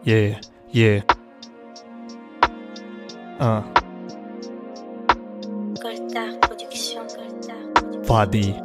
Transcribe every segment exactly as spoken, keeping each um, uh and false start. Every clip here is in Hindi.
Yeah, yeah. Uh. Coltar Production, Coltar Production. Fadi.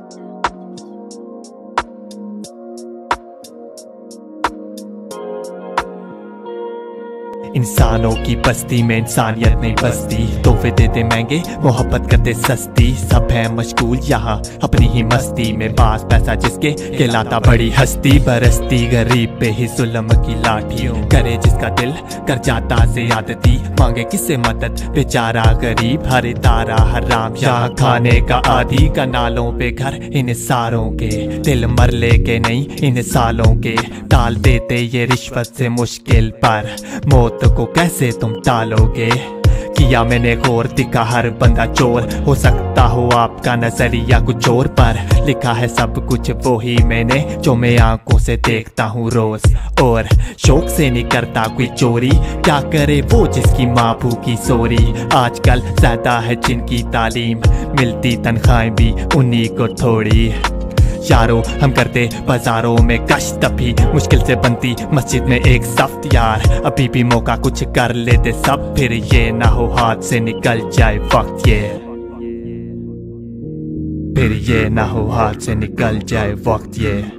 इंसानों की बस्ती में इंसानियत नहीं बसती, तोहफे देते महंगे मोहब्बत करते सस्ती। सब है मशगूल यहाँ अपनी ही मस्ती में, पास पैसा जिसके कहलाता बड़ी हस्ती। बरसती गरीब पे ही जुल्म की लाठियों, करे जिसका दिल कर जाता ज़ियादती। मांगे किससे मदद बेचारा गरीब, हर तारा हराम यहाँ खाने का आदि। का नालों पे घर इन सारों के, दिल मर ले के नहीं इन सालों के। टाल देते ये रिश्वत से मुश्किल पर, मौत को कैसे तुम टालोगे। किया मैंने गौर दिखा हर बंदा चोर, हो सकता हो आपका नजरिया कुछ और, पर लिखा है सब कुछ वो ही मैंने जो मैं आंखों से देखता हूँ रोज। और शौक से नहीं करता कोई चोरी, क्या करे वो जिसकी माँ भूखी सोरी। आजकल ज्यादा है जिनकी तालीम, मिलती तनख्वाहें भी उन्हीं को थोड़ी। यारो हम करते बाजारों में कश्त, भी मुश्किल से बनती मस्जिद में एक सफ्त। यार अभी भी मौका कुछ कर लेते सब, फिर ये ना हो हाथ से निकल जाए वक्त। ये फिर ये ना हो हाथ से निकल जाए वक्त। ये